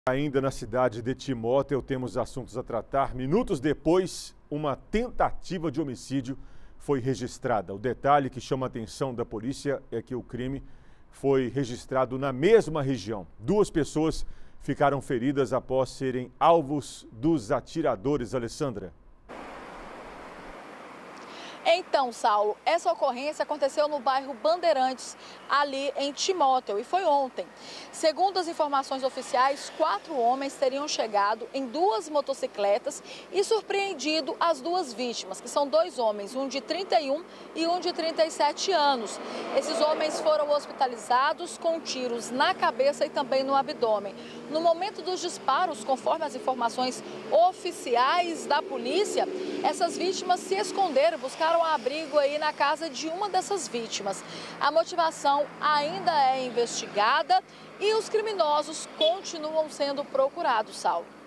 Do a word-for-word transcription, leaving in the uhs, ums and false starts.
Ainda na cidade de Timóteo, temos assuntos a tratar. Minutos depois, uma tentativa de homicídio foi registrada. O detalhe que chama a atenção da polícia é que o crime foi registrado na mesma região. Duas pessoas ficaram feridas após serem alvos dos atiradores. Alessandra. Então, Saulo, essa ocorrência aconteceu no bairro Bandeirantes, ali em Timóteo, e foi ontem. Segundo as informações oficiais, quatro homens teriam chegado em duas motocicletas e surpreendido as duas vítimas, que são dois homens, um de trinta e um e um de trinta e sete anos. Esses homens foram hospitalizados com tiros na cabeça e também no abdômen. No momento dos disparos, conforme as informações oficiais da polícia, essas vítimas se esconderam, buscaram abrigo aí na casa de uma dessas vítimas. A motivação ainda é investigada e os criminosos continuam sendo procurados, Saulo.